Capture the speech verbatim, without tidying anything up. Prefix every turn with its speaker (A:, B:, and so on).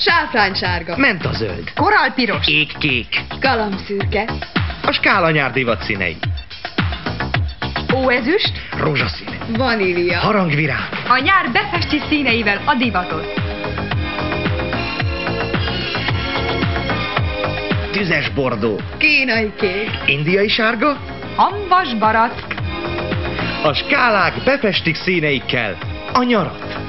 A: Sáfránysárga.
B: Mentazöld.
C: Korallpiros.
B: Égkék.
A: Galambszürke.
B: A skála nyár divat színei.
C: Óezüst.
B: Rózsaszín.
A: Vanília.
B: Harangvirág.
C: A nyár befesti színeivel a divatot.
B: Tüzes bordó.
A: Kínai kék.
B: Indiai sárga.
C: Hamvas barack.
B: A skálák befestik színeikkel a nyarat.